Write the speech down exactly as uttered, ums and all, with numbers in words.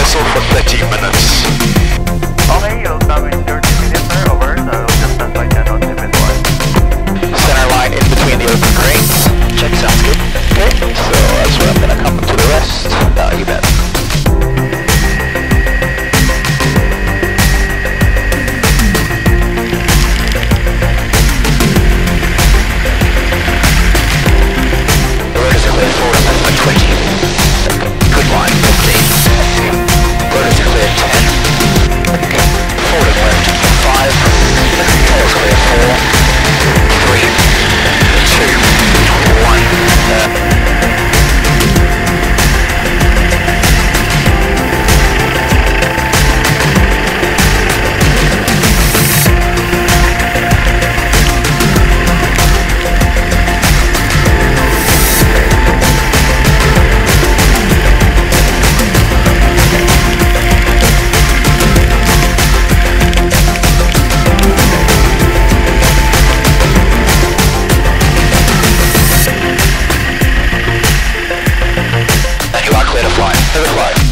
whistle for thirty minutes. Okay, you'll start with your T V sir, over, so you'll just pass by ten on T V one. Center line in between the open cranes. Check, sounds good. Okay, so that's where I'm gonna come to the rest. Uh, you bet. The road is clear forward, that's like twenty. Good line, fifteen. Road is clear ten. Forward and left, five. Tail is clear, four. Three. Two. One. Uh, Clear to fly. Clear to fly.